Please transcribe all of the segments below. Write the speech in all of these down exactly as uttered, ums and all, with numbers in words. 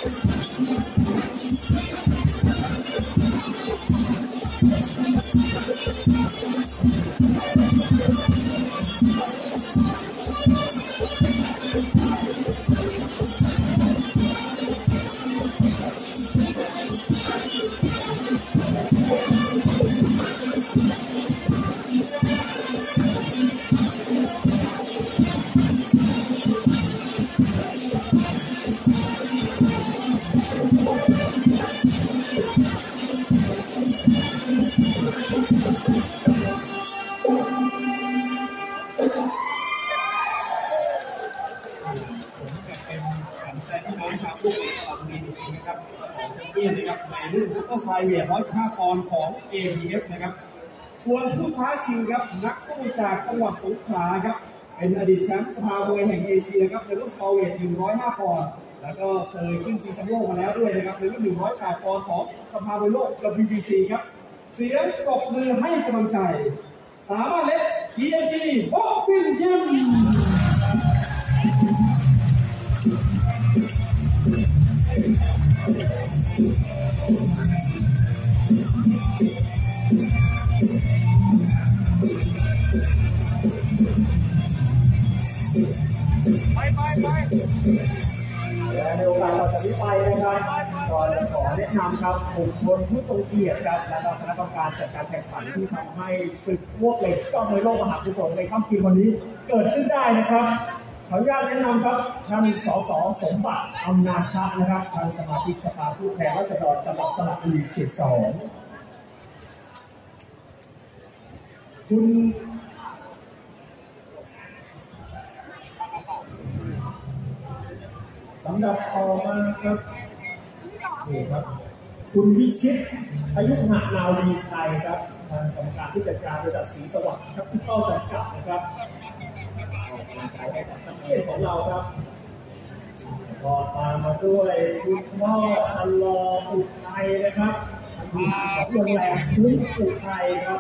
เหรียญร้อยสิบห้าปอนด์ของ เอ พี เอฟ นะครับส่วนผู้ท้าชิงครับนักสู้จากจังหวัดสงขลาครับเป็นอดีตแชมป์สภามวยแห่งเอเชียครับในรุ่นเฟเวทหนึ่งร้อยห้าปอนด์แล้วก็เคยขึ้นชิงแชมป์โลกมาแล้วด้วยนะครับในรุ่นหนึ่งร้อยแปดปอนด์ของสภามวยโลก ดับเบิลยู บี ซี ครับเสียงปรบมือให้กำลังใจสามารถเล็ก ที เอ็ม จี Boxing Gymและในโอกาสต่อจากนี้ไปนะครับก็จะขอแนะนำครับบุคคลผู้ทรงเกียรติครับและก็คณะกรรมการจัดการแข่งขันที่ทำให้ศึกพวกเหล็กก้อนมวยโลกมหากุศลในค่ำคืนวันนี้เกิดขึ้นได้นะครับขออนุญาตแนะนำครับท่านสสสมบัติอำนาจชะนะครับท่านสมาชิกสภาผู้แทนราษฎรจังหวัดสระบุรีเขตสองคุณลำดับต่อมาครับนี่ครับคุณวิชิตอายุหะนาวีชัยครับทางกรรมการผู้จัดการบริษัทศรีสวัสดิ์ครับที่เข้าจัดการนะครับออกกำลังกายให้กับนักเรียนของเราครับก็ตามมาด้วยคุณพ่อชันลออุทัยนะครับของโรงแรมพื้นอุทัยครับ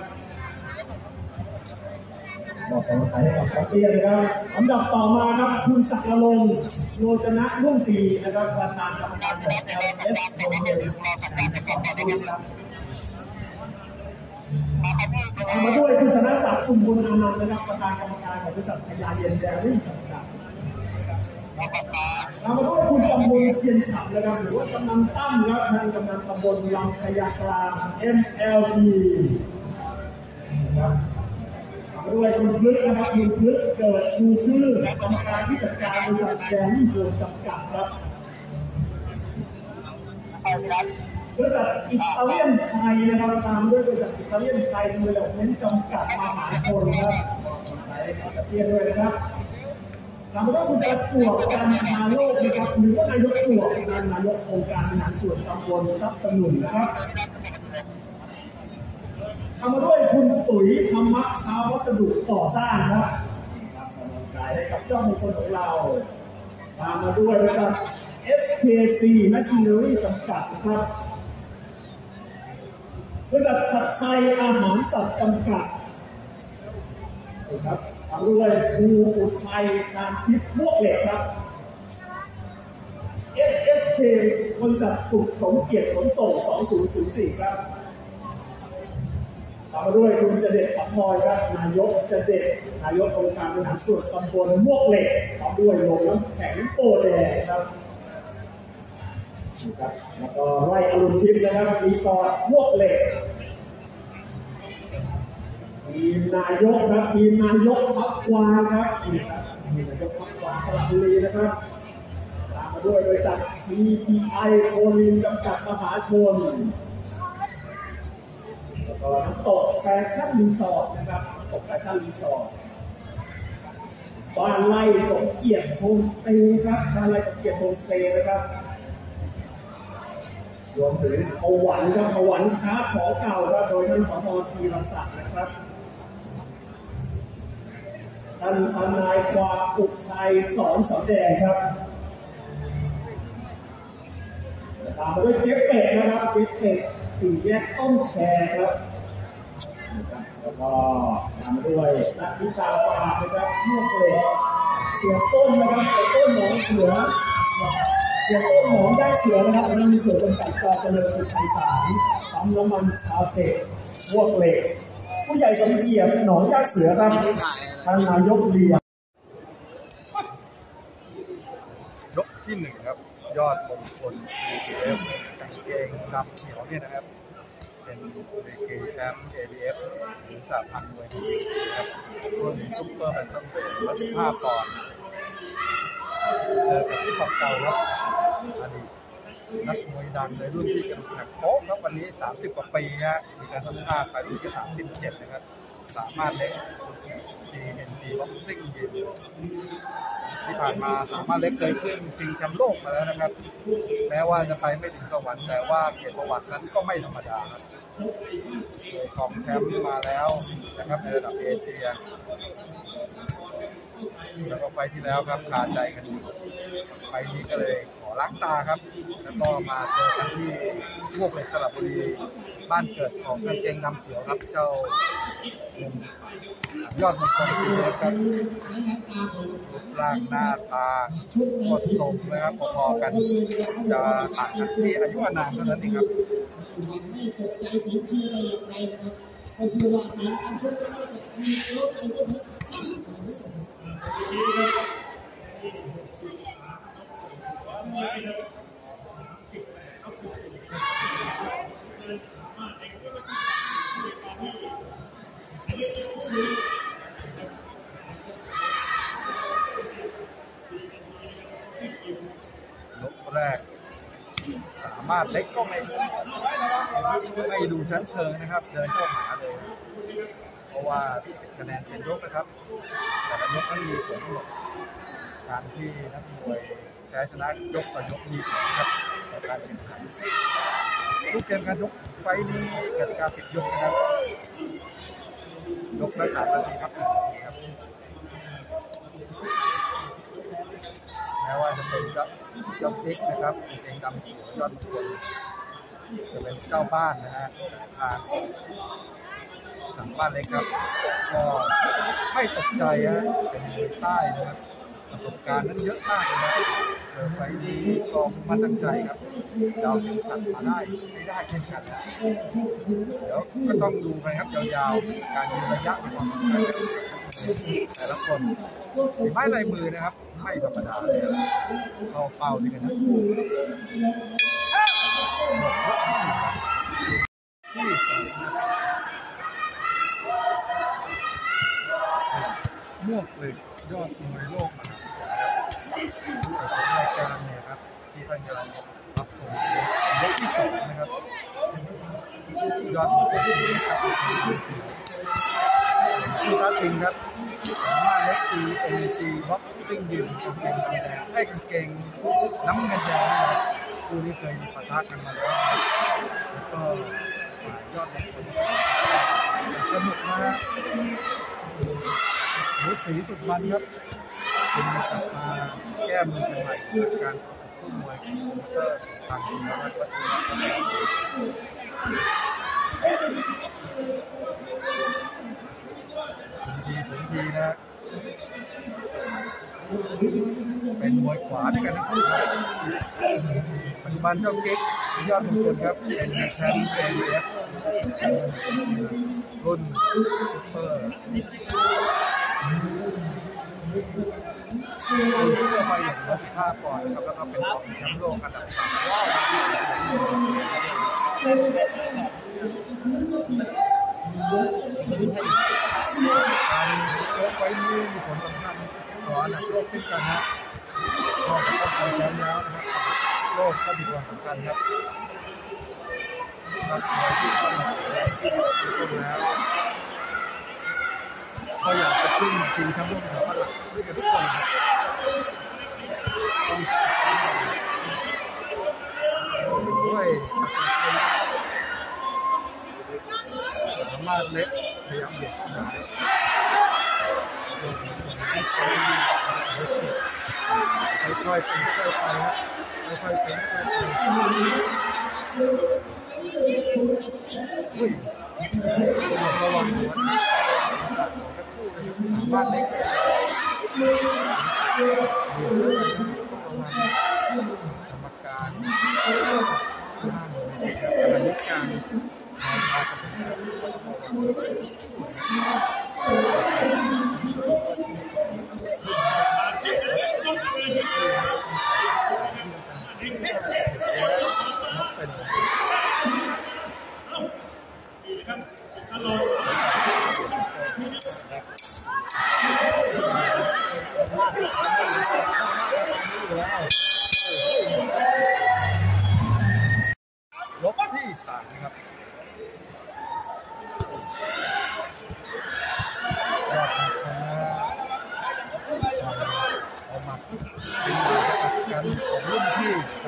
บอกกำลังกายให้กับนักเรียนนะครับลำดับต่อมาครับคุณศักดิ์ลงโรจนะรุ่งศรีนะครับประธานกรรมการของ แอล เอส โรงเรียนครับตามมาด้วยคุณชนะศักดิ์คุณบุญอนันต์นะครับประธานกรรมการของบริษัทพญาเย็นแดรี่จำกัดตามมาด้วยคุณกำมลเทียนขับนะครับหรือว่ากำนันตั้มครับทางกำนันตำบลลำพญากลาง เอ็ม แอล อี นะครับด้วยคุณพลึกนะครับคุณพลึกเกิดชูชื่อกรรมการที่จัดการบริษัทแดรี่โจนจำกัดครับบริษัทอิตาเลียนไทยนะครับตามด้วยบริษัทอิตาเลียนไทยเมืองเน้นจำกัดมหาชนครับใช้กับเทียนด้วยนะครับตามด้วยคุณประจวบการชาโลกนะครับหรือว่านายกจวบนายกองค์การบริหารส่วนตำบลทรัพย์สนุนนะครับทำมาด้วยคุณตุ๋ยธรรมะค้าวัสดุก่อสร้างครับกำลังใจให้กับเจ้าของคนของเราตามมาด้วยนะครับ เอส เค ซี Machinery จำกัดนะครับบริษัทชัดชัยอาหารสัตว์จำกัดนะครับตามด้วยครูอุทัยการทิพย์พวกเหล็กครับ เอส เอส เค บริษัทสุขสมเกียรติขนส่งสองศูนย์ศูนย์สี่ครับตามมาด้วยคุณเจเด็ดขับพลอยครับนายกเจเด็ดนายกองค์การบริหารส่วนตำบลมวกเหล็กตามด้วยโรงน้ำแข็งโตแดงครับครับแล้วก็ไร่อรุณทิพย์นะครับรีสอร์ทมวกเหล็กทีมนายกครับทีมนายกพักวาครับนี่ครับทีมนายกพักวาสระบุรีนะครับตามมาด้วยบริษัท พี พี ไอ โคลินจำกัดมหาชนแล้วก็น้ำตกแฟชั่นรีสอร์ทนะครับน้ำตกแฟชั่นรีสอร์ทบ้านไร่สมเกียรติโฮมสเตย์ครับบ้านไร่สมเกียรติโฮมสเตย์นะครับรวมถึงขวัญครับขวัญค้าของเก่าครับโดยท่านสมธีรศักดิ์นะครับท่านทนายความอุทัยสอนสำแดงครับตามมาด้วยเจ๊เป็ดนะครับเจ๊เป็ดสี่แยกต้นแคครับแล้วก็ตามมาด้วยนักวิชาการนะครับพวกเหล็กเสือต้นนะครับเสือต้นหนองเสือเสียต้นหอมย่างเสือนะครับอันนั้นมีส่วนจำกัดจอเจริญสุขไพศาลปั๊มน้ำมันคาเฟ่พวกเหล็กผู้ใหญ่สมเกียรติหนองย่างเสือครับท่านนายกเรียนยกที่หนึ่งครับยอดมงคล ซี พี เอฟ กางเกงดำเขียวเนี่ยนะครับเป็นดีกรีแชมป์ เอ บี เอฟ หรือสหพันธ์มวยไทยครับรุ่นซุปเปอร์แบนตัมเวทร้อยสิบห้าปอนด์เจอกับที่ขอบเก่าครับอดีตนักมวยดังในรุ่นที่กำลังแข่งโป๊ะครับวันนี้สามสิบกว่าปีฮะมีการสัมภาษณ์ไปรุ่นที่สามสิบเจ็ดนะครับสามารถเล็ก ที เอ็น ที Boxing Gym ที่ผ่านมาสามารถเล็กเคยขึ้นชิงแชมป์โลกมาแล้วนะครับแม้ว่าจะไปไม่ถึงสวรรค์แต่ว่าเกียรติประวัตินั้นก็ไม่ธรรมดาครับเคยครองแชมป์มาแล้วนะครับในระดับเอเชียแล้วก็ไฟที่แล้วครับขาดใจกันอยู่ไฟนี้ก็เลยขอล้างตาครับแล้วก็มาเจอกันที่พวกเหล็กสระบุรีบ้านเกิดของกางเกงดำเขียวครับเจ้ายอดมงคลทีเอฟครับรูปร่างหน้าตาหมดทรงนะครับพอๆกันจะต่างกันที่อายุอานามเท่านั้นเองครับไม่ตกใจเสียงเชียร์อะไรอย่างไรนะครับก็เชื่อว่าการชกก็น่าจะมีลดอายุเพิ่มยกแรกสามารถเล็กก็ไม่ไม่ดูชั้นเชิงนะครับเดินเข้าหาเลยเพราะว่าคะแนนเป็นยกนะครับแต่ละยกนั้นมีผลหมดการที่นักมวยแพ้ชนะยกต่อยกมีผลครับต่อการแข่งขันรูปเกมการยกไฟนี้เกิดการติดยกนะครับยกละสามนาทีครับครับแม้ว่าจะเป็นเจ้าเจ้าติ๊กนะครับเกงดำเขียวยอดมงคลจะเป็นเจ้าบ้านนะฮะทางสังบ้านเล็กครับก็ไม่ตกใจฮะเป็นมวยใต้นะครับประสบการณ์นั้นเยอะมากนะครับเจอไฟนี้ก็มั่นใจครับเราเข็มขัดมาได้ไม่ได้เช่นกันนะเดี๋ยวก็ต้องดูไปครับยาวๆการยืนระยะในความสำคัญแต่ละคนฝีไม้ลายมือนะครับไม่ธรรมดาเลยเข้าเป้าด้วยกันนะที่สองมวกเหล็กยอดมวยโลกมหาวิทยาลัยรายการเนี่ยครับที่ท่านกำลังรับชมยกที่สองนะครับยอดมวยครับที่ท้าชิงครับสามารถเล็ก ที เอ็น ที Boxing Gym กางเกงแดงให้กางเกงน้ำเงินแดงนะครับคู่นี้เคยมีปะทะกันมาแล้วแล้วก็ยอดมงคลสนุกนะฮะหมูสีสุดมันครับเป็นมาจับมาแก้มือกันใหม่เกิดการคู่มวยของเตอร์ทางคุณรัตน์วัฒน์ทีถึงทีนะเป็นมวยขวาด้วยกันทั้งคู่ครับปัจจุบันเจ้าเก๊กยอดมงคลครับเป็นแชมป์ เอ บี เอฟ รุ่นซุปเปอร์รุ่นซุปเปอร์ไฟอย่างร้อยสิบห้าปอนด์นะครับแล้วก็เป็นของแชมป์โลกอันดับสามการโชคไฟนี้มีผลสำคัญต่ออันดับโลกเช่นกันนะก็จะต้องเอาแชมป์แล้วนะครับโลกก็มีความสำคัญครับนักมวยที่เข้ามาแล้วก็อยากจะขึ้นชิงแชมป์โลกของฝรั่งด้วยกันทุกคนครับด้วยสามารถเล็กพยายามเบียดเสียดค่อยๆเป็นค่อยๆไปครับค่อยๆเป็นค่อยๆไปอุ้ยระวังหัวสามารถเล็กสาม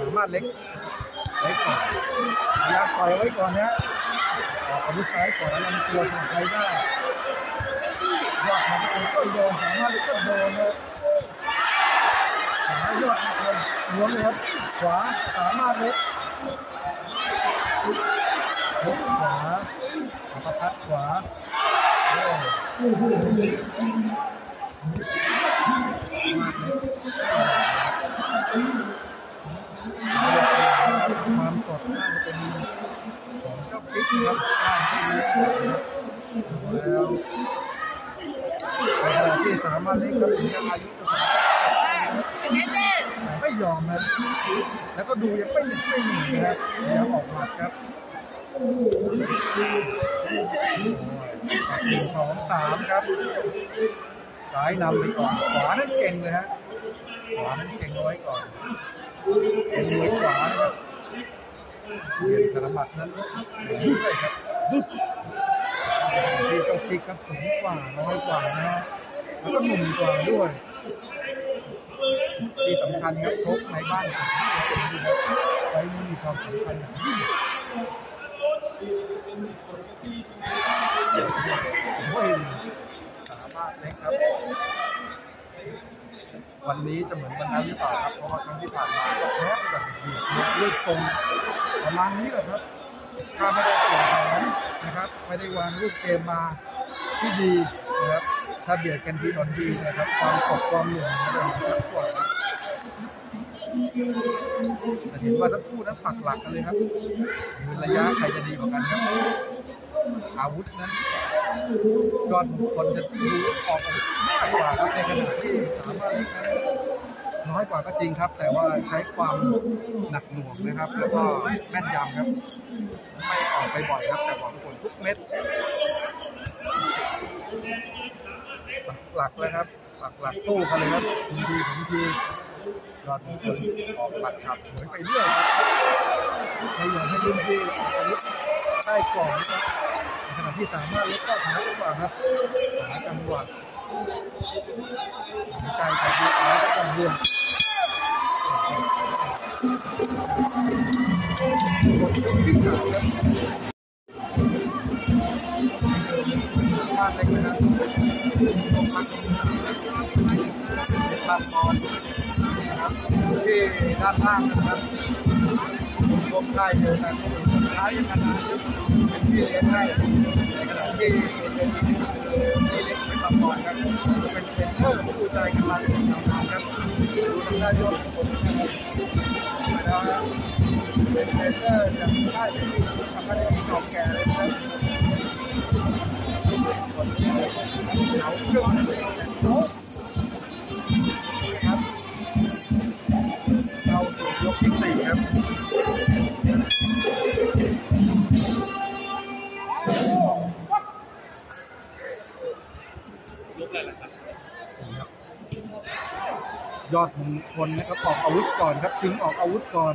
ามารถเล็กเล็กก่อนพยายามปล่อยไว้ก่อนนะออกอาวุธซ้ายก่อนลำตัวของใครได้ยอดของคนก็โดนสามารถเล็กก็โดนนะขายอดคนล้วงเลยครับขวาสามารถเล็กทุกขวาอัปคัดขวาโอ้โหความสดน่าจะเป็นของเจ้าพริกครับแล้วในขณะที่สามารถเล็กครับถึงจะอายุไม่ยอมนะแล้วก็ดูยังไม่ไม่หนีนะครับยังออกหมัดครับหนึ่งสองสามครับซ้ายนำไปก่อนขวานั้นเก่งเลยฮะขวานั้นเก่งเอาไว้ก่อนเป็นมวยขวานะครับเรียนธนบัตรนั้นด้วยครับที่เจ้าพริกครับสูงกว่าน้อยกว่านะฮะแล้วก็หนุ่มกว่าด้วยที่สำคัญครับชกในบ้านของไปมีความสำคัญอย่างยิ่งโอ้ยสามารถเล็กครับวันนี้จะเหมือนวันนั้นหรือเปล่าครับเพราะว่าครั้งที่ผ่านมาก็แพ้ไปแบบเบียดเลือดทรงประมาณนี้แหละครับถ้าไม่ได้เปลี่ยนแผนนะครับไม่ได้วางรูปเกมมาที่ดีนะครับถ้าเบียดกันทีต่อทีนะครับความสดความเหนื่อยมันจะชัดกว่าแต่เห็นว่าทั้งคู่นั้นปักหลักกันเลยครับยืนระยะใครจะดีกว่ากันครับอาวุธนั้นยอดคนจะดูออกมากกว่าครับในขณะที่สามารถน้อยกว่าก็จริงครับแต่ว่าใช้ความหนักหน่วงนะครับแล้วก็แม่นยำครับไม่ออกไปบ่อยครับแต่หวังผลทุกเม็ดหลักเลยครับหลักหลักตู้กันเลยครับทีทีผมทียอดมงคลออกหลักขับสวยไปเรื่อยครับไม่ยอมให้รุ่นพี่อาวุธได้ก่อนครับในขณะที่สามารถเล็กก็หาจังหวะครับหาจังหวะใจใจดีหาจังหวะที่สามครับมาเล็กนะครับผมพักตามบอลนะครับที่ด้านล่างนะครับลงได้เจอกันสุดท้ายยังไงนะเป็นที่เลี้ยงให้ในขณะที่เป็นที่เล็กเป็นตามบอลครับเป็นเซนเตอร์ผู้ใจกันมาเป็นทำงานครับดูทางด้านยอดผมนะครับเป็นเซนเตอร์จากค่ายที่ทำให้เก่าแก่เลยครับเอาเครื่องโน้ตครับเรายกที่สี่ครับยอดมงคลนะครับออกอาวุธก่อนครับทิ้งออกอาวุธก่อน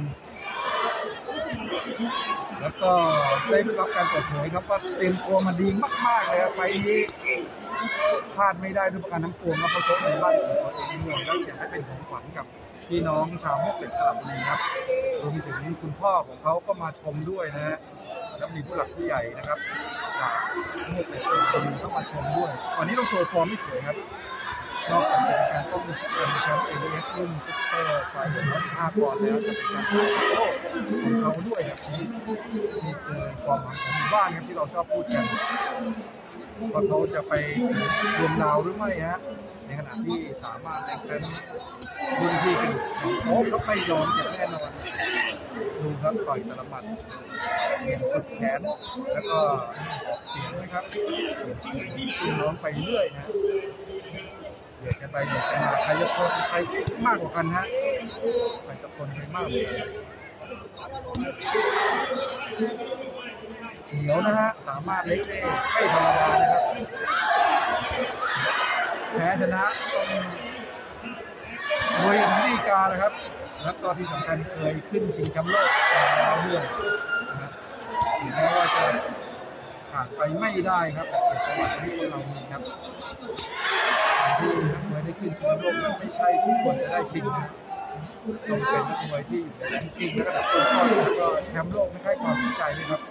แล้วก็ได้รับการเปิดเผยครับว่าเต็มตัวมาดีมากๆเลยครับไปนี้พลาดไม่ได้ด้วยประการทั้งปวงครับเพราะชกในบ้านของตัวเองเมืองแล้วอยากให้เป็นของขวัญกับพี่น้องชาวมวกเหล็กสระบุรีครับรวมถึงคุณพ่อของเขาก็มาชมด้วยนะฮะแล้วมีผู้หลักผู้ใหญ่นะครับจากมวกเหล็กสระบุรีก็มาชมด้วยวันนี้เราโชว์ฟอร์มไม่สวยครับนอกจากจะเป็นการต้องเป็นแชมป์เอเวอเรสต์รุ่นซุปเปอร์ไฟเบอร์ร้อยสิบห้าปอนด์แล้วจะเป็นการถ่ายโลกของเขาด้วยครับนี่คือความหวังของหมู่บ้านครับที่เราชอบพูดกันว่าเขาจะไปรวมดาวหรือไม่ฮะในขณะที่สามารถแข่งขันรุ่นที่เป็นโอ้เขาไม่ยอมเจ็บแน่นอนดูครับต่อยตะละมัดเห็นฝึกแขนแล้วก็เสียงนะครับขึ้นน้องไปเรื่อยนะเดือดกันไปเดือดกันมาใครจะทนใครมากกว่ากันฮะใครจะทนใครมากกว่ากันเหนียวนะฮะสามารถเล็กได้ไม่ธรรมดานะครับแพ้ชนะต้องมวยของดีกาเลยครับแล้วก็ที่สำคัญเคยขึ้นชิงแชมป์โลกแล้วเรื่องนะถึงแม้ว่าจะผ่านไปไม่ได้ครับแต่เกียรติประวัติที่เรามีครับที่เคยได้ขึ้นชิงโลกไม่ใช่ทุกคนจะได้ชิงนะต้องเป็นนักมวยที่อยู่ในแรงกิ้งระดับต้นๆแล้วก็แชมป์โลกไม่ใช่ความสนใจเลยครับ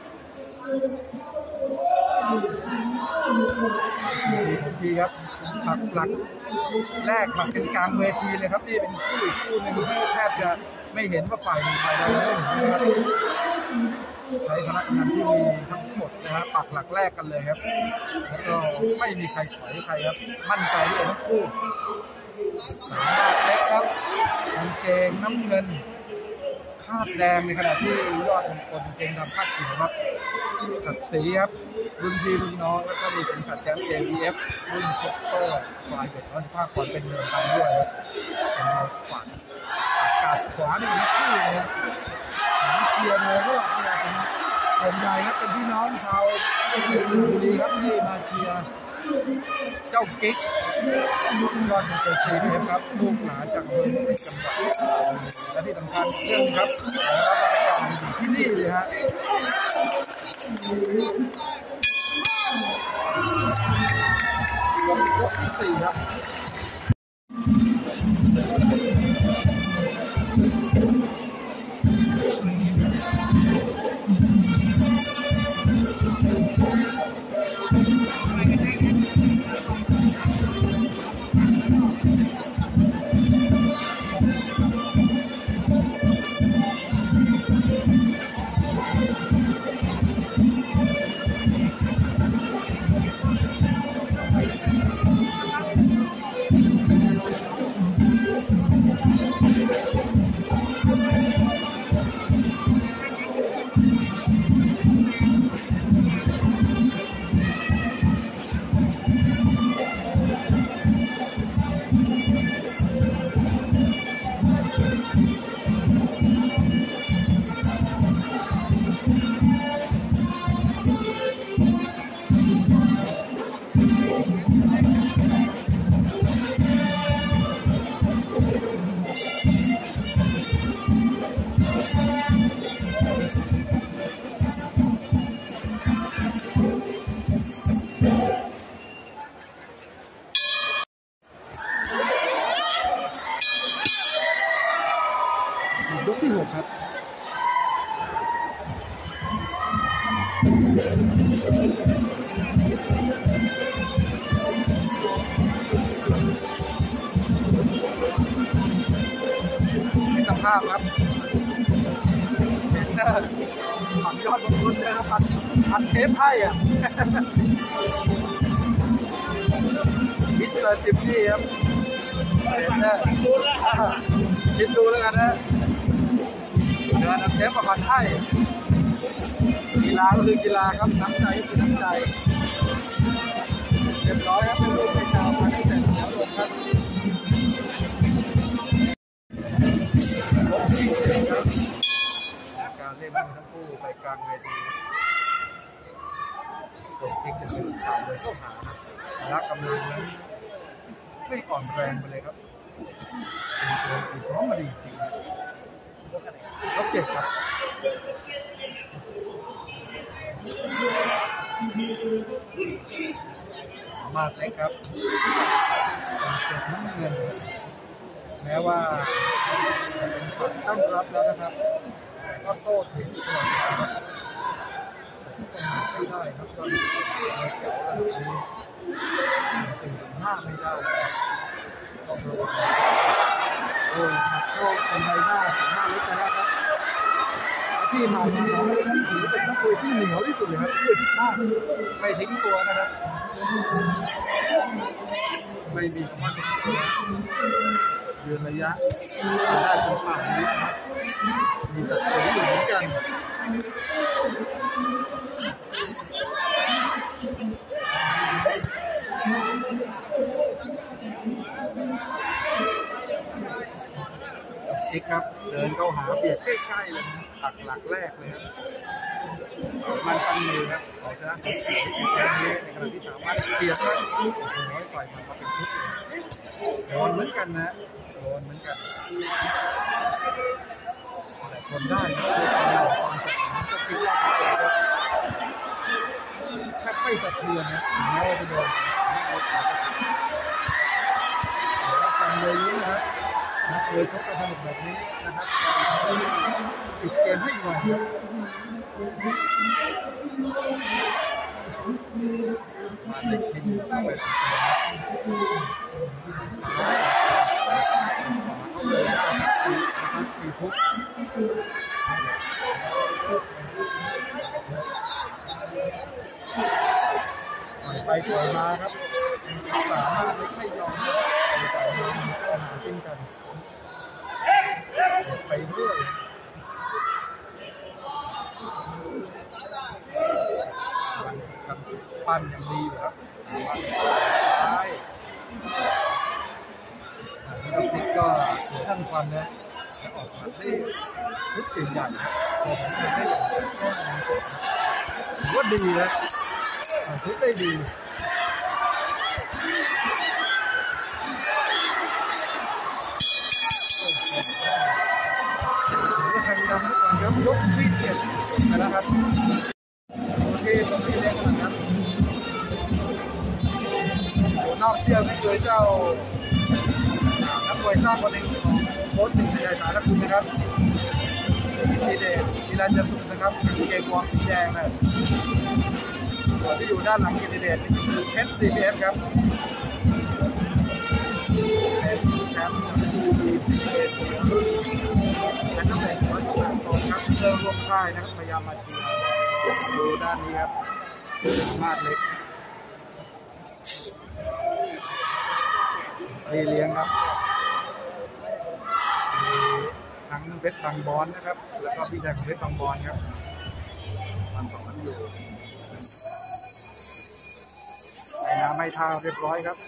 ดีครับผักหลักแรกผักเป็นกลางเวทีเลยครับที่เป็นคู่อีกคู่หนึ่งที่แทบจะไม่เห็นว่าฝ่ายหนึ่งฝ่ายใดไม่เห็นนะครับใช้พนักงานที่มีทั้งหมดนะครับปักหลักแรกกันเลยครับแล้วก็ไม่มีใครถอยใครครับมั่นใจด้วยทั้งคู่สามารถเล็กครับกางเกงน้ำเงินคาดแดงในขณะที่ยอดมงคลเกงดำคาดเขียวครับขัดสีครับรุ่นพี่รุ่นน้องแล้วก็มีเป็นขัดแชมป์ เอ บี เอฟ รุ่นซุปเปอร์ฝ่ายเด็กร้อยภาคก่อนเป็นเดิมพันด้วยครับเป็นมวยขวานกาดขวานี่เป็นคู่เลยเชียร์มวยก็อยากเป็นคนใหญ่ครับเป็นพี่น้องชาวบุรีครับที่มาเชียร์เจ้ากิ๊กยอดมงคลซีเอฟครับลูกหลานจากอำเภอจังหวัดและที่สำคัญเรื่องครับรับประกันที่นี่เลยฮะยกยกที่สี่ครับยกที่หกครับมิตรภาพครับเห็นนะฝังยอดบนรถเลยครับพันพันเทปให้อ่ะมิสเตอร์จิมมี่ครับเห็นนะคิดดูแล้วกันนะเดินน้ำเทปมาพันให้กีฬาก็คือกีฬาครับน้ำใจก็คือน้ำใจเรียบร้อยครับเป็นลูกในชาวพันธุ์แต่แล้วลงครับการเล่นมือทั้งคู่ไปกลางเวทีตกทิ้งจะเป็นข่าวเลยเข้าหารักกำลังนั้นไม่อ่อนแรงไปเลยครับเป็นตัวที่ซ้อมมาดีจริงยกเจ็ดครับมาเล็กครับเจ็ดน้ำเงินแม้ว่าเป็นฝั่งตั้งรับแล้วนะครับก็โต้ถึงตลอดครับไม่ได้ครับตอนนี้เก่าแล้วสี่สิบห้าไม่ได้ต้องระวังโอ้ยหักเข้าเป็นใบหน้าของหน้าเล็กนะครับที่ผ่านมาน้องเล็กนั้นถือเป็นนักมวยที่เหนียวที่สุดเลยครับเพื่อที่พลาดไม่ทิ้งตัวนะครับไม่มีคำว่าทิ้งตัวยืนระยะได้จนผ่านนี้ครับมีสัดส่วนอยู่เหมือนกันอีกครับเดินเข้าหาเบียดใกล้ๆเลยตักหลักแรกเลยครับมันปันมือครับออกชนะแค่นี้ในขณะที่สามารถเบียดครับน้อยปล่อยมันมาเป็นชุดเลยโดนเหมือนกันนะโดนเหมือนกันแต่คนได้นะโดยการหลอกความสำคัญก็คือว่าแทบไม่สะเทือนนะแม้ว่าจะโดนแล้วฟังเลยรู้นะครับนักมวยชกกันสนุกแบบนี้นะครับปิดเกมให้หน่อยครับมาเล็กทิ้งไปเลยตีทุกไปถอยมาครับสามารถไม่ยอมไปจ่ายเงินเข้าหาจิ้มกันไปเรื่อยปั้นอย่างดีอยู่ครับซ้ายแล้วพลิกก็เสียท่านควันนะแล้วออกมาได้ชุดใหญ่ๆผมจะได้อย่างก็ยังเกิดถือว่าดีนะชุดได้ดีแข่งดำก่อนครับยกที่เจ็ดนะครับโอเคตรงนี้เล็กนะครับนอกเชื่อไม่เคยเจ้านักมวยสร้างคนหนึ่งของโค้ชหนึ่งในสายนักบุญนะครับทีเดชทีรันจะสุดนะครับเกมวอร์มแดงนะที่อยู่ด้านหลังทีเดชนี่คือเพชร ซี พี เอฟ ครับเป็นแชมป์ยูบีซีเอสและนักเตะร้อยแปดคนครับเริ่มร่วมค่ายนะครับพยายามมาเชียร์ดูด้านนี้ครับมาดเล็กพี่เลี้ยงครับทั้งเพชรบางบอนนะครับแล้วก็พี่ชายของเพชรบางบอนครับมันสองนั้นอยู่ไอ้น้ำไม่ท่าเรียบร้อยครับ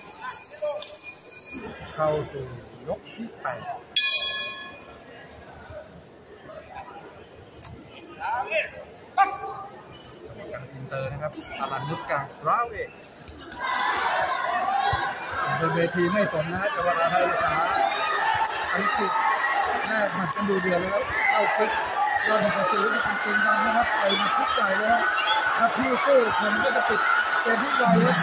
เข้าสู่ยกที่แปดการอินเตอร์นะครับอลันนุชกลางร้าวเอกบนเวทีไม่สนนะจะว่าอะไรภาษาอังกฤษแน่มันจะดูเดือดเลยครับเข้าคลิกยอดกระสือเป็นจริงจังนะครับไปมาทุกใจเลยครับถ้าพี่สู้ผมก็จะปิดเกมที่ไวเลย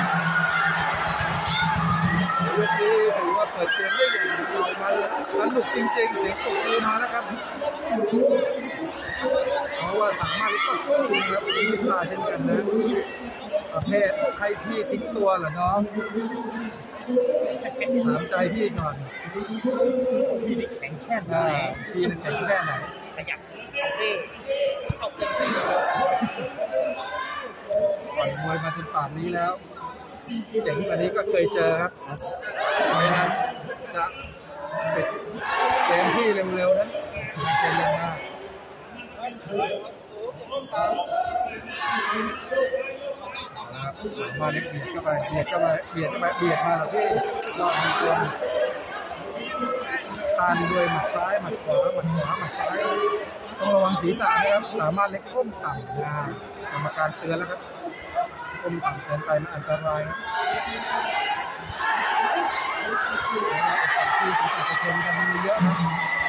ยกนี้ถือว่าเปิดเกมได้อย่างลอยมาเลยสนุกจริงๆเสียงตบมือมาแล้วครับเพราะว่าสามารถที่จะสู้ครับที่พลาดเช่นกันนะประเภทให้พี่ทิ้งตัวเหรอน้องถามใจพี่ก่อนพี่แข็งแค่ไหนพี่แข็งแค่ไหนขยับเอาเร่เอาเต็มที่ปล่อยมวยมาถึงป่านนี้แล้วที่เจ๋งกว่านี้ก็เคยเจอครับไม่นั้นจะเป็นเกมที่เร็วๆนั้นเป็นเรื่องมากนะครับมาเล็กเบียดเข้าไปเบียดเข้าไปเบียดเข้าไปเบียดมาที่รอดมีคนตานด้วยหมัดซ้ายหมัดขวาหมัดขวาหมัดซ้ายต้องระวังศีรษะนะครับสามารถเล็กก้มต่ำนะกรรมการเตือนแล้วครับก้มต่ำเกินไปมันอันตรายนะที่ศีรษะจะชนกันมีเยอะนะ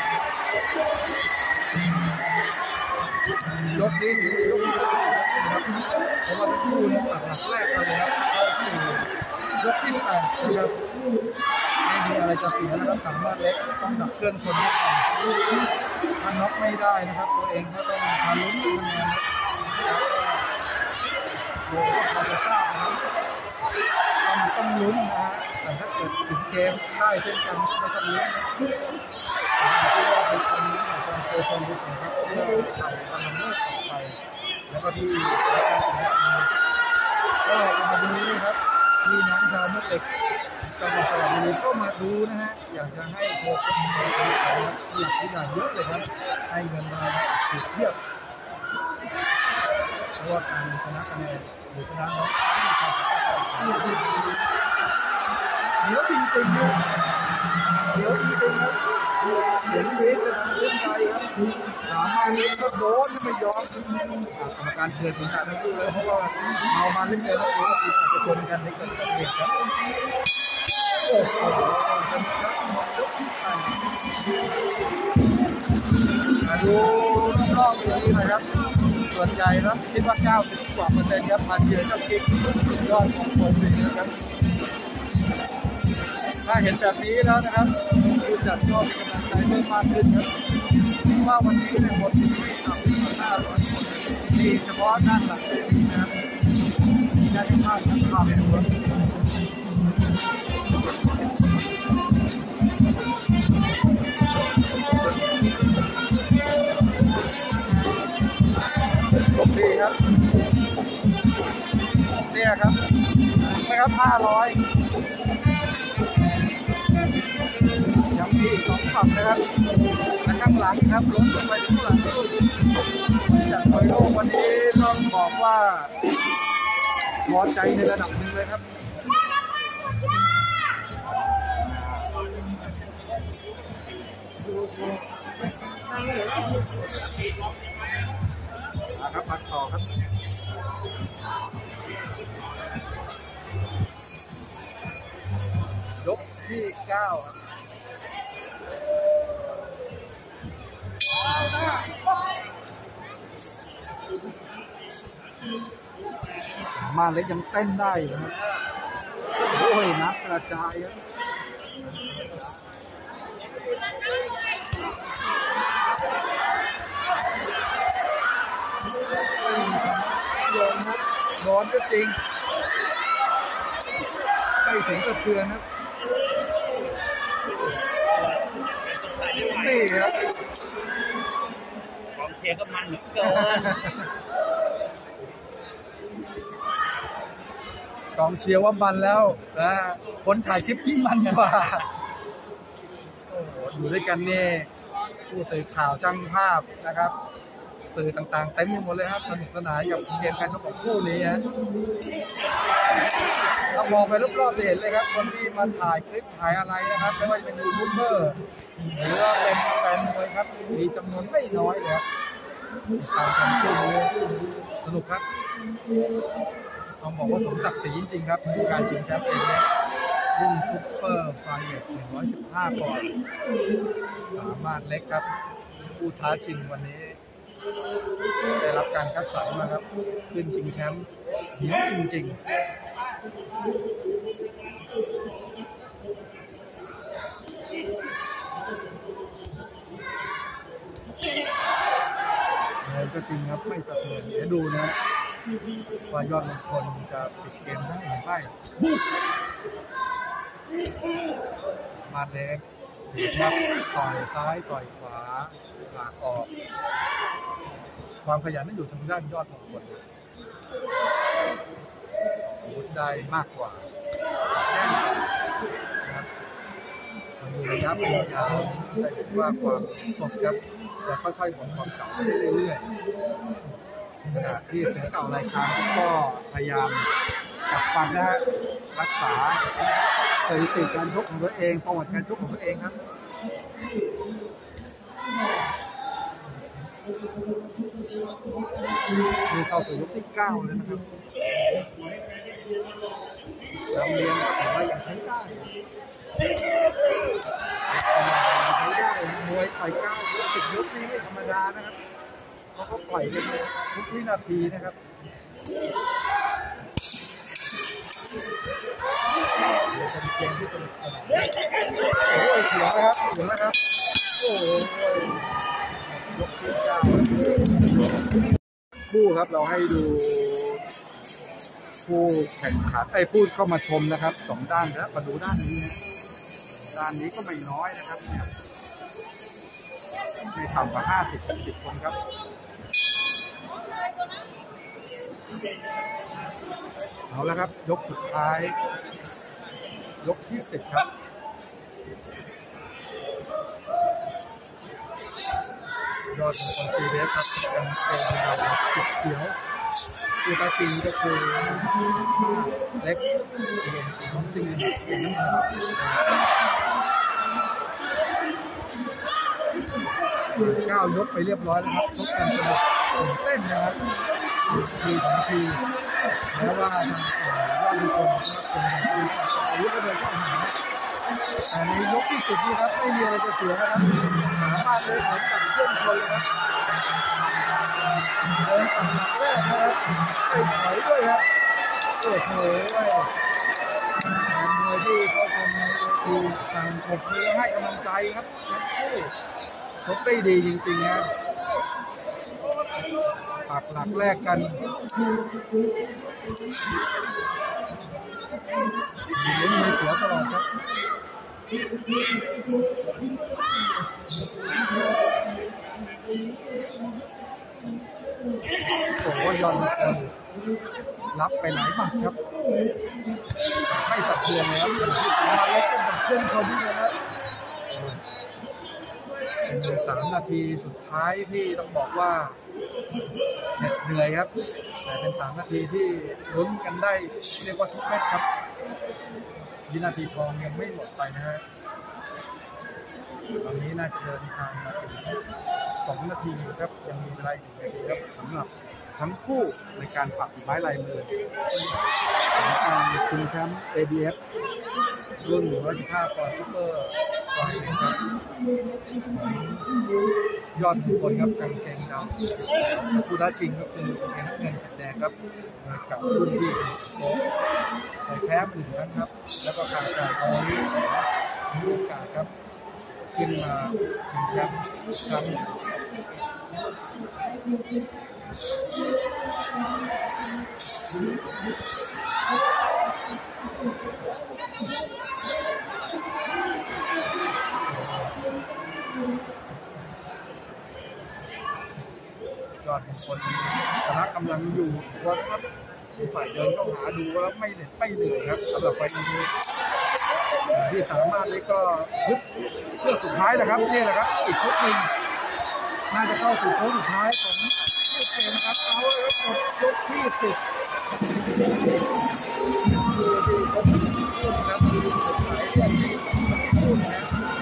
ยกนี้ถือยกนี้เพราะว่าทั้งคู่เนี่ยตัดหลักแรกกันเลยครับเข้าที่ยกที่แปดนะครับไม่มีอะไรจะเสียนะครับสามารถเล็กต้องดับเครื่องชนนิดหน่อยถ้าน็อกไม่ได้นะครับตัวเองก็ต้องทาลุ้นคะแนนนะครับโอ้โหพอจะทราบนะครับต้องต้องลุ้นนะฮะแต่ถ้าเกิดถึงเกมได้เช่นกันไม่ต้องลุ้นนะที่ว่าเป็นคนนี้ของการโชว์ความรู้สึกครับเพื่อใส่กำลังเลิกต่อไปแล้วก็ที่รายการของเราก็มาดูนะครับที่น้องชาวมุกเด็กจังหวัดสระบุรีก็มาดูนะฮะอยากจะให้โค้ชที่อยากที่อยากเยอะเลยครับให้เงินมาสุดเทียบเพราะว่าการชนะคะแนนหรือชนะน้องเดี๋ยวจริงๆนะเดี๋ยวจริงๆนะเสียงเวทจะทำเรื่องใจครับสามารถเล่นก็โดนไม่ยอมกรรมการเตือนถึงการทั้งคู่เลยเพราะว่าเอามาเล่นเกมแล้วโอ้โหอาจจะชนกันในเกิดเหตุครับโอ้โหชนะครับหมดยกที่แปดมาดูรอบนี้นะครับส่วนใหญ่ครับคิดว่าเก้าสิบกว่าเปอร์เซ็นต์ครับมาเชียร์เจ้ากิ๊กยอดของคนจริงนะครับถ้าเห็นแบบนี้แล้วนะครับผู้จัดก็มีกำลังใจเพิ่มมากขึ้นครับว่าวันนี้ในบทที่สามสิบห้าร้อยคนที่เฉพาะด้านหลังนี้นะครับได้ให้ภาพทั้งภาพเลยครับดีครับเนี่ยครับนะครับห้าร้อยยังมีอีกสองฝั่งนะครับและข้างหลังครับล้นลงไปข้างหลังจากมวยโลกวันนี้ต้องบอกว่าพอใจในระดับหนึ่งเลยครับครับพักต่อครับยกที่เก้ามาเล็กยังเต้นได้นะครับโอ้ยนักกระจายครับร้อนก็จริงไม่ถึงกระเทือนครับนี่ครับกองเชียร์ก็มันเหลือเกินกองเชียร์ว่ามันแล้วนะคนถ่ายคลิปที่มันกว่าโอ้โหอยู่ด้วยกันนี่ผู้สื่อข่าวช่างภาพนะครับสื่อต่างๆเต็มไปหมดเลยครับสนุกสนานกับเกมการชกของคู่นี้ฮะถ้ามองไปรอบๆจะเห็นเลยครับคนที่มาถ่ายคลิปถ่ายอะไรนะครับไม่ว่าจะเป็นยูทูบเบอร์หรือว่าเป็นแฟนมวยครับมีจำนวนไม่น้อยเลยครับตามชมคู่นี้สนุกครับต้องบอกว่าสมศักดิ์ศรีจริงๆครับการชิงแชมป์เองรุ่นซุปเปอร์ไฟเวทหนึ่งร้อยสิบห้าปอนด์สามารถเล็กครับผู้ท้าชิงวันนี้ได้รับการคัดสรรมาครับขึ้นชิงแชมป์เหนียวจริงๆเลยก็จริงครับไม่สะเทือนเดี๋ยวดูนะว่ายอดมงคลจะปิดเกมได้หรือไม่มาเล็กครับต่อยซ้ายต่อยขวาหลากออกความขยันนั้นอยู่ทางด้านยอดมงคลวุฒิได้มากกว่าแน่นนะครับมันอยู่ระยะยาวแต่เห็นว่าความสดครับจะค่อยๆหมดความเก่าไปเรื่อยๆขณะที่เสือเก่ารายการก็พยายามกัดฟันนะฮะรักษาสถิติการชกของตัวเองประวัติการชกของตัวเองครับมีเข้าสู่ยกที่เก้าเลยนะครับลำเลียงก็ถือว่ายังใช้ได้ใช้ได้มวยต่อยเก้าสิบยกนี้ไม่ธรรมดานะครับเขาก็ปล่อยกันทุกวินาทีนะครับเป็นเกมที่สนุกสนานโอ้ยเสียงนะครับเสียงนะครับโอ้ยยกที่เก้าคู่ครับเราให้ดูผู้แข่งขันไอ้ผู้เข้ามาชมนะครับสองด้านแล้วมาดูด้านนี้ด้านนี้ก็ไม่น้อยนะครับเนี่ยไม่ต่ำกว่าห้าสิบสิบคนครับเอาแล้วครับยกสุดท้ายยกที่สิบครับยอดมงคลซีเรสครับยังเป็นเราจุดเขียวคือตาจริงก็คือเล็กเรียนน้องซิงเป็นน้ำหนักเก้ายกไปเรียบร้อยแล้วครับชกกันสนุกตื่นเต้นนะครับทีของทีแม้ว่าทางฝ่ายยอดมงคลก็เป็นทีอาวุธก็เดินเข้าหาแต่ในยกที่สิบนี้ครับไม่มีอะไรจะเสียนะครับสามารถเลยเหมือนกับเพื่อนคนเลยครับเดินตัดหนักแรกนะครับไปถอยด้วยครับโอ้โหแฟนมวยวยที่เขาชมในเวทีต่างปรบมือให้กำลังใจครับทั้งคู่ชกได้ดีจริงๆนะปักหลักแรกกันลุ้นมือเสียตลอดครับโอ้โหยอนคนรับไปหลายหมัดครับไม่สับเทือนเลยครับมาเล็กก็แบบเครื่องชนเลยครับเป็นสามนาทีสุดท้ายที่ต้องบอกว่าเหนื่อยครับแต่เป็นสามนาทีที่ลุ้นกันได้เรียกว่าทุกเม็ดครับวินาทีทองยังไม่หมดไปนะฮะตอนนี้น่าจะเดินทางมาถึงสองนาทีครับยังมีเวลาอีกหนึ่งนาทีครับสำหรับทั้งคู่ในการฝากฝีไม้ลายมือของการชิงแชมป์ เอ บี เอฟ รุ่นหนึ่งร้อยสิบห้าปอนด์ซุปเปอร์ไฟท์นะครับยอดทุกคนครับกางเกงดำผู้ท้าชิงก็คือกางเกงน้ำเงินแดงครับกับรุ่นพี่โค้ชแพ้มาหนึ่งครั้งครับแล้วก็การจ่ายตอนนี้มีโอกาสครับขึ้นมาชิงแชมป์ครั้งยอดมงคลคณะกำลังอยู่ว่าครับฝ่ายเดินเข้าหาดูแล้วไม่เหนื่อยไม่เหนื่อยครับสำหรับไฟนี้ที่สามารถเลยก็ฮึดเพื่อสุดท้ายนะครับนี่แหละครับอีกชุดหนึ่งน่าจะเข้าสู่โค้งสุดท้ายของคู่เกมครับเอาเลยครับยกที่สิบดูดีครับคู่นะครับดูสุดท้ายเรื่องที่คู่นะ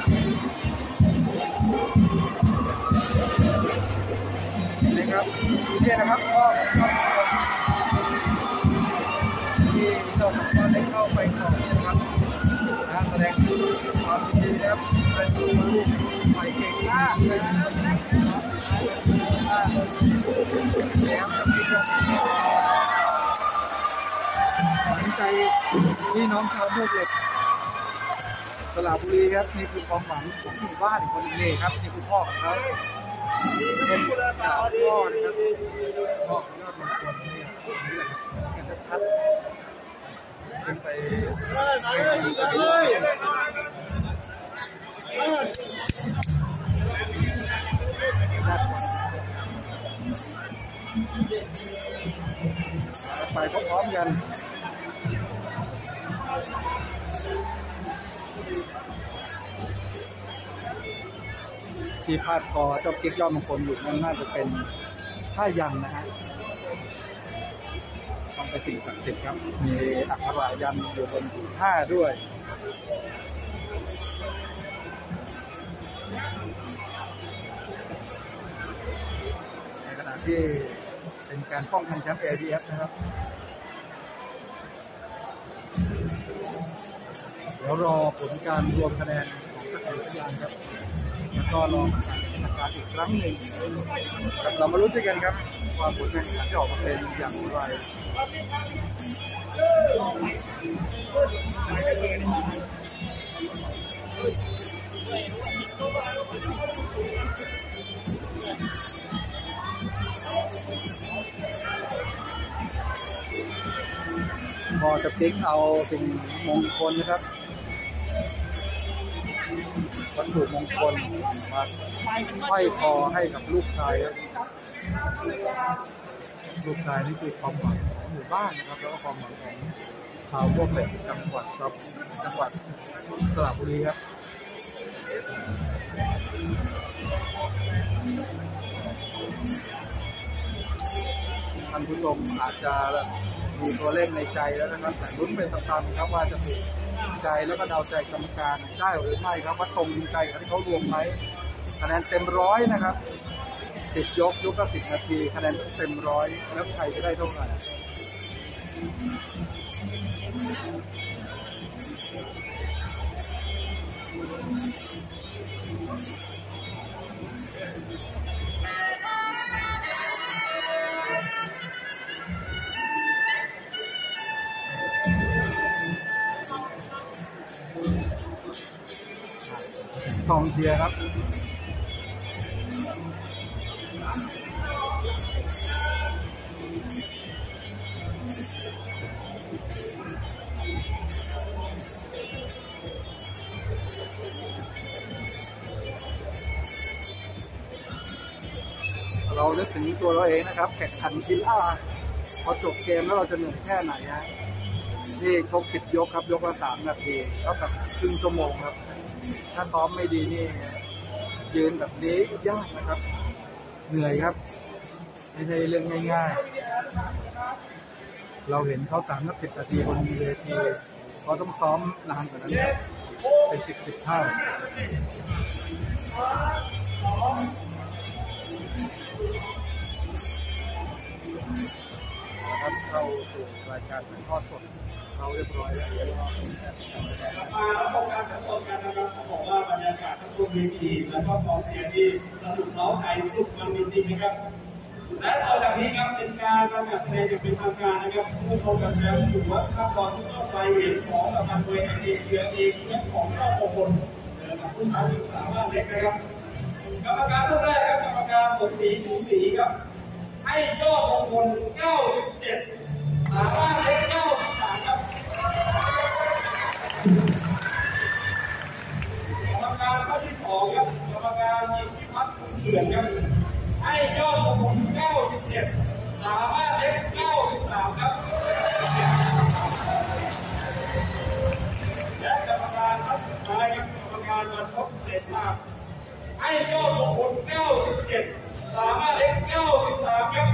นี่ครับนี่นะครับก็ที่เราสามารถได้เข้าไปต่อนะครับนะแสดงความยินดีนะครับเป็นลูกใหม่เก่งมากนะครับแล้วหวังใจพี่น้องชาวโมกเหล็กสระบุรีครับนี่คือความหวังของหมู่บ้านอีกคนนึงนี่ครับนี่คือพ่อของเขาเป็นพ่อนะครับพ่อของยอดมงคลนี่นี่แหละครับกันชัดเป็นไปเลยไปพร้อมๆกันที่พาดคอเจ้ากิ๊กยอดมงคลอยู่นั่นน่าจะเป็นท่ายันนะฮะต้องไปสิ่งศักดิ์สิทธิ์ครับมีอักขระยันอยู่บนท่าด้วยในขณะที่เป็นการป้องกันแชมป์ เอ บี เอฟ นะครับเดี๋ยวรอผลการรวมคะแนนของสักขีพยานครับแล้วก็รอประกาศอีกครั้งหนึ่งเรามาลุ้นกันครับว่าผลการแข่งขันจะออกมาเป็นอย่างไรพอจะติ๊กเอาสิ่งมงคลนะครับวัตถุมงคลมาห้อยคอให้กับลูกชายครับลูกชายนี่คือความหวังของหมู่บ้านนะครับแล้วก็ความหวังของชาวพวกเหล็กจังหวัดซับจังหวัดสระบุรีครับท่านผู้ชมอาจจะมีตัวเลขในใจแล้วนะครับแต่ลุ้นเป็นตามๆครับว่าจะถูกใจแล้วก็เดาใจกรรมการได้หรือไม่ครับว่าตรงใจกับที่เขารวมไหมคะแนนเต็มร้อยนะครับสิบยกยกก็สิบนาทีคะแนนเต็มร้อยแล้วใครจะได้เท่าไหร่กองเชียร์ครับเรานึกถึงตัวเราเองนะครับแข่งขันกีฬาพอจบเกมแล้วเราจะเหนื่อยแค่ไหนฮะนี่ชกสิบยกครับยกละสามนาทีเท่ากับครึ่งชั่วโมงครับถ้าซ้อมไม่ดีนี่ยืนแบบนี้ยากนะครับเหนื่อยครับไม่ใช่เรื่องง่ายๆเราเห็นเขาสามนับสิบนาทีบนเวทีเขาต้องซ้อมนานกว่านั้นเป็นสิบสิบเท่าครับเข้าสู่รายการทอดสดเขาเรียบร้อยแล้วเดี๋ยวรอมาแล้วพบกันกับสดกันนะครับเขาบอกว่าบรรยากาศทั้งบนเวทีแล้วก็กองเชียร์ที่สนุกเล้าใจสุดมันจริงๆนะครับและต่อจากนี้ครับเป็นการประกาศคะแนนอย่างเป็นทางการนะครับผู้ชมกับแชมป์ถือว่าข้ามบอลทุกรอบไปเหรียญของสหพันธ์มวยแห่งเอเชียเองและของรอบมงคลเจอกับผู้ท้าชิงสามารถเล็กนะครับกรรมการท่านแรกครับกรรมการสมศรีชูศรีครับให้ยอดมงคลเก้าสิบเจ็ดสามารถเล็กเก้าสิบสามครับกรรมการข้อที่สองครับกรรมการยิงพิพัฒน์เขื่อนครับให้ยอดมงคลเก้าสิบเจ็ดสามารถเล็กเก้าสิบสามครับและกรรมการท่านสุดท้ายครับกรรมการมาชกเด็ดมากให้ยอดมงคลเก้าสิบเจ็ดสามารถเล็กเก้าสิบสามครับ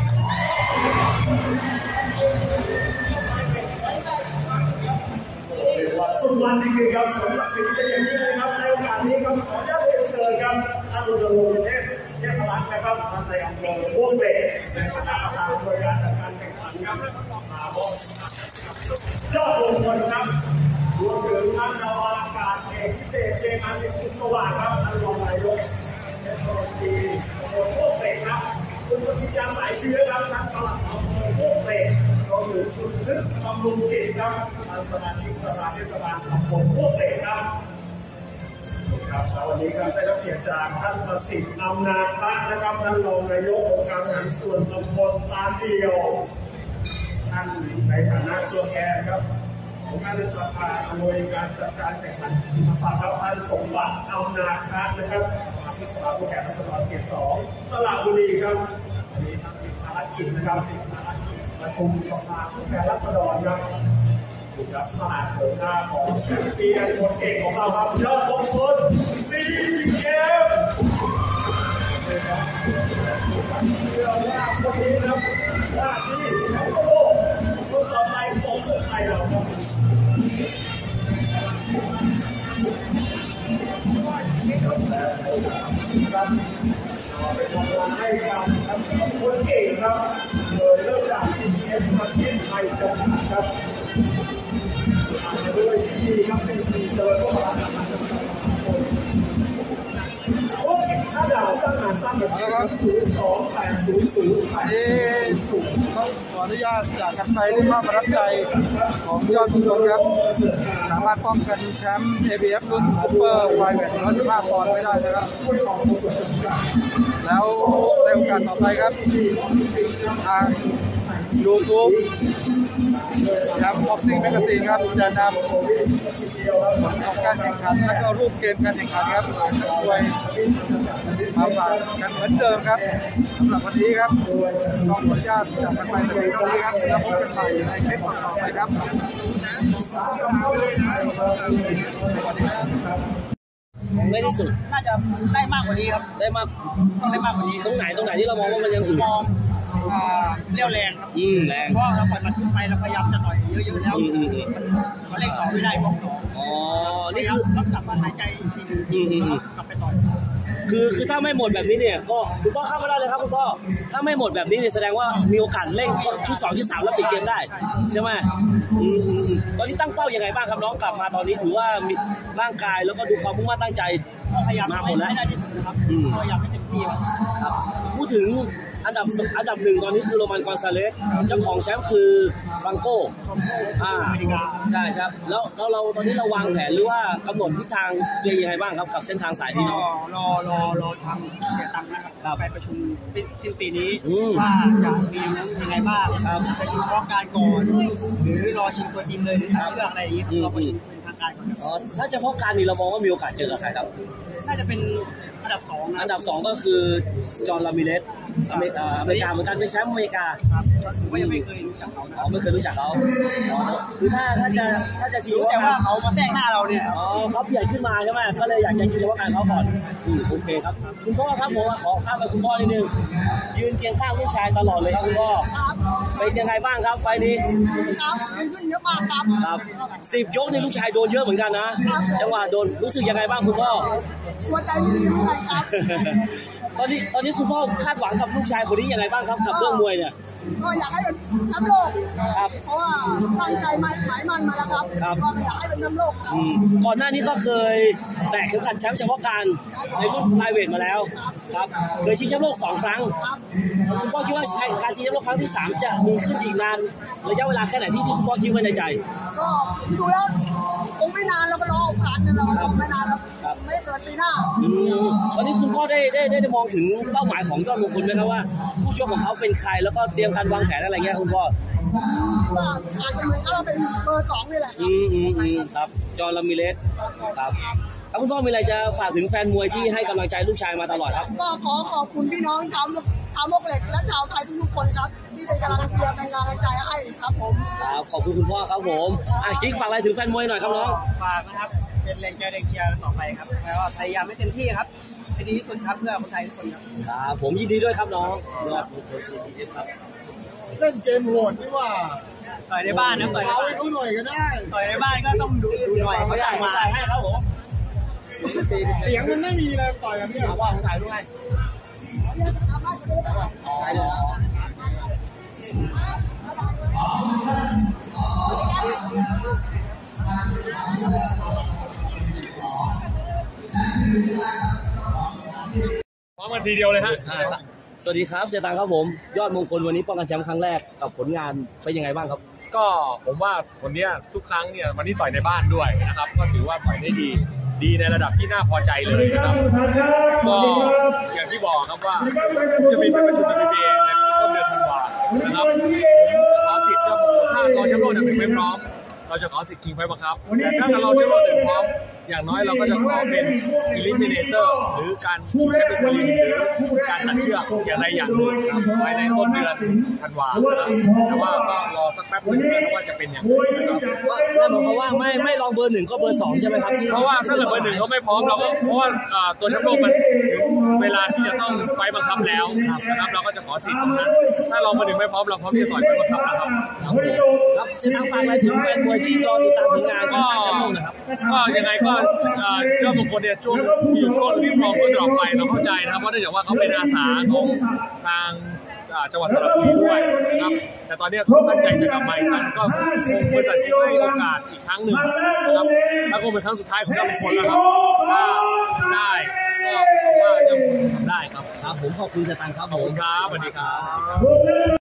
สุดวันจริงๆครับสำหรับสิ่งที่เป็นอย่างนี้นะครับในโอกาสนี้ครับขออนุญาตเรียนเชิญครับท่านรณรงค์เทพเทพรัตน์นะครับท่านในอำเภอม่วงเหล็กในคณะประธานโดยการจัดการแข่งขันครับมามอบยอดมงคลครับรวมถึงท่านนาวาอากาศเอกพิเศษเจมาสิทธิ์สุขสว่างครับท่านรองนายกเทศมนตรีอำเภอม่วงเหล็กครับคุณปฏิญาสายเชื้อครับท่านปลัดอำเภอม่วงเหล็กรวมถึงคุณนึกบำรุงจิตครับท่านสมาชิกสภาเทศบาลตำบลม่วงเหล็กครับครับวันนี้ครับได้รับเกียรติจากท่านประสิทธิ์อำนาจนะครับท่านรองนายกองค์การบริหารส่วนตำบลตาเดียวท่านในฐานะตัวแทนครับของการสภาอำนวยการจัดการแข่งขันทีมฝ่ายครับท่านสมบัติอำนาจนะครับสมาชิกสภาผู้แทนราษฎรเขตสองสระบุรีครับวันนี้ท่านติดภารกิจนะครับติดภารกิจประชุมสภาผู้แทนราษฎรครับครับมหาโฉมหน้าของแชมเปี้ยนคนเก่งของเราครับยอดมงคลซีเกมเชื่อว่าคนนี้ครับหน้าที่แชมป์โลกคนต่อไปของเมืองไทยเราครับครับเป็นกำลังให้กับคนเก่งครับโดยเริ่มจาก ซี พี เอส ประเทศไทยจำกัดครับด้วยที่ครับเป็นทีมเจริญพัฒนาโอ้ยถ้าดาวสร้างงานสร้างแบบศูนย์สองแปดศูนย์ศูนย์แปดศูนย์ต้องขออนุญาตจากกันไปด้วยความประทับใจของยอดมงคลครับสามารถป้องกันแชมป์ เอ บี เอฟ รุ่นซุปเปอร์ไฟเวทหนึ่งร้อยสิบห้าปอนด์ไม่ได้นะครับแล้วในโอกาสต่อไปครับทาง ยูทูบ ครับบ็อกซิ่งแมกกาซีนครับจะนำผลของการแข่งขันและก็รูปเกมการแข่งขันครับด้วยมาฝากกันเหมือนเดิมครับสำหรับวันนี้ครับต้องขออนุญาตจากกันไปในเท่านี้ครับแล้วพบกันใหม่ในคลิปต่อไปครับไม่ที่สุดน่าจะได้มากกว่านี้ครับได้มากต้องได้มากกว่านี้ตรงไหนตรงไหนที่เรามองว่ามันยังอื่นเรี่ยวแรงครับอืมแรงเพราะเราปล่อยมันขึ้นไปเราพยายามจะต่อยเยอะๆแล้วมันเล่นต่อไม่ได้บล็อกต่ออ๋อนี่คือต้องกลับมาหายใจอีกทีนึงกลับไปต่อยคือคือถ้าไม่หมดแบบนี้เนี่ยก็คุณพ่อเข้ามาได้เลยครับคุณพ่อถ้าไม่หมดแบบนี้เนี่ยแสดงว่ามีโอกาสเล่นชุดสองชุดสามแล้วปิดเกมได้ใช่ไหมอืมตอนนี้ตั้งเป้ายังไงบ้างครับน้องกลับมาตอนนี้ถือว่ามีร่างกายแล้วก็ดูความมุ่งมั่นตั้งใจพยายามมาหมดแล้วได้ที่สุดนะครับพยายามให้เต็มที่ครับพูดถึงอันดับอันดับหนึ่งตอนนี้คือโรมันกอนซาเลสเจ้าของแชมป์คือฟังโก้อ่าใช่ครับแล้วแล้วเราตอนนี้เราวางแผนหรือว่ากำหนดทิศทางยังไงบ้างครับกับเส้นทางสายนี้เนาะรอรอรอทางเสียตังค์นะครับไปประชุมสิ้นปีนี้อืมว่าจะมียังไงบ้างครับไปชิงพร้อมการก่อนหรือรอชิงตัวจริงเลยหรือเรื่องอะไรอย่างนี้เราประชุมเป็นทางการก่อนครับอ๋อถ้าเฉพาะการนี้เรามองว่ามีโอกาสเจอกับใครครับน่าจะเป็นอันดับสองนะอันดับสองก็คือจอห์น ลามิเลสอเมริกาอเมริกาเหมือนกันเป็นแชมป์อเมริกาครับผมก็ยังไม่เคยรู้จักเขานะอ๋อไม่เคยรู้จักเขาอ๋อคือถ้าถ้าจะถ้าจะชิงรู้แต่ว่าเขามาแซงหน้าเราเนี่ยอ๋อเขาใหญ่ขึ้นมาใช่ไหมก็เลยอยากจะชิงเฉพาะการเขาก่อนอืมโอเคครับคุณพ่อครับผมขอข้ามไปคุณพ่อนิดนึงยืนเคียงข้างลูกชายตลอดเลยครับคุณพ่อเป็นยังไงบ้างครับไฟนี้ครับดีขึ้นเยอะมากครับครับสิบยกนี่ลูกชายโดนเยอะเหมือนกันนะจังหวะโดนรู้สึกยังไงบ้างคุณพ่อหัวใจไม่ดีเท่าไหร่ครับตอนนี้ตอนนี้คุณพ่อคาดหวังกับลูกชายคนนี้ยังไงบ้างครับกับเรื่องมวยเนี่ยก็อยากให้เป็นแชมป์โลกครับเพราะว่าตั้งใจหมายหมายมั่นมาแล้วครับครับก็อยากให้เป็นแชมป์โลกครับอืมก่อนหน้านี้ก็เคยแตะเข็มขัดแชมป์เฉพาะการในรุ่นไฟเวทมาแล้วครับเคยชิงแชมป์โลกสองครั้งครับคุณพ่อคิดว่าการชิงแชมป์โลกครั้งที่สามจะมีขึ้นอีกนานระยะเวลาแค่ไหนที่ที่คุณพ่อคิดไว้ในใจก็ดูแล้วคงไม่นานเราก็รอผ่านกันเรารอไม่นานแล้วครับไม่เกินปีหน้าอืมตอนนี้คุณพ่อได้ได้ได้ได้มองถึงเป้าหมายของยอดมงคลไหมครับว่าผู้ชกของเขาเป็นใครแล้วก็เตรียมการวางแผนอะไรเงี้ยคุณพ่อว่าอาจจะเหมือนกับเราเป็นเบอร์สองนี่แหละอืมอืมอืมครับจอห์น ลามิเลสครับแล้วคุณพ่อมีอะไรจะฝากถึงแฟนมวยที่ให้กำลังใจลูกชายมาตลอดครับก็ขอขอบคุณพี่น้องชาวชาวมกเหล็กและชาวไทยทุกๆคนครับที่เป็นกำลังเชียร์เป็นกำลังใจให้ครับผมครับขอบคุณคุณพ่อครับผมอ่ะจิ๊กฝากอะไรถึงแฟนมวยหน่อยครับน้องฝากนะครับเป็นแรงใจแรงเชียร์ต่อไปครับแล้วพยายามให้เต็มที่ครับให้ดีที่สุดครับเพื่อคนไทยทุกคนครับครับผมยินดีด้วยครับน้องยอดมงคล ซี พี เอฟ ครับเล่นเกมโหดนี่ว่าต่อยในบ้านนะต่อยในเอาบ้าให้นเขาหน่อยก็ได้ต่อยในบ้านก็ต้องดูดูหน่อยเขาจ่ายมาจ่ายให้ครับผมเสียงมันไม่มีเลยต่อยกันเนี่ยถามว่าผมถ่ายด้วยถ่ายเลยพร้อมกันทีเดียวเลยฮะอ่าสวัสดีครับเสียตังครับผมยอดมงคลวันนี้ป้องกันแชมป์ครั้งแรกกับผลงานเป็นยังไงบ้างครับก็ผมว่าวันนี้ทุกครั้งเนี่ยวันนี้ต่อยในบ้านด้วยนะครับก็ถือว่าต่อยได้ดีดีในระดับที่น่าพอใจเลยนะครับก็อย่างที่บอกครับว่าจะมีเป็นประชุม ดับเบิลยู บี เอ ในต้นเดือนธันวานะครับขอสิทธิ์ถ้าเราแชมป์โลกหนึ่งไม่พร้อมเราจะขอสิทธิ์ชิงไฟบังคับแต่ถ้าเราแชมป์โลกหนึ่งพร้อมอย่างน้อยเราก็จะขอเป็น eliminator หรือการชิงแชมป์เป็นหรือการตัดเชือกอย่างใดอย่างหนึ่งครับภายในต้นเดือนธันวานะครับแต่ว่าก็รอสักแป๊บนึงนะว่าจะเป็นอย่างไรนะครับว่านั่นหมายความว่าไม่ไม่ลองเบอร์หนึ่งก็เบอร์สองใช่ไหมครับเพราะว่าถ้าเกิดเบอร์หนึ่งเขาไม่พร้อมเราก็เพราะว่าตัวแชมป์โลกมันถึงเวลาที่จะต้องไฟบังคับแล้วนะครับเราก็จะขอสิทธิ์ตรงนั้นถ้าเราเบอร์หนึ่งไม่พร้อมเราพร้อมที่จะต่อยไฟบังคับแล้วครับครับจะทางฝากอะไรถึงแฟนมวยที่รอติดตามผลงานการสร้างแชมป์โลกนะครับก็ยังไงก็ยอดมงคลเนี่ยช่วงอยู่ช่วงที่พร้อมก็ดรอปไปเราเข้าใจนะครับเพราะเนื่องจากว่าเขาเป็นอาสาของทางจังหวัดสระบุรีด้วยนะครับแต่ตอนนี้เขาตั้งใจจะกลับมาอีกครั้งก็คงบริษัทจะให้โอกาสอีกครั้งหนึ่งนะครับถ้าคงเป็นครั้งสุดท้ายของยอดมงคลแล้วครับถ้าได้ก็ผมว่ายอดมงคลทำได้ครับครับผมขอบคุณสตังค์ครับผมครับสวัสดีครับ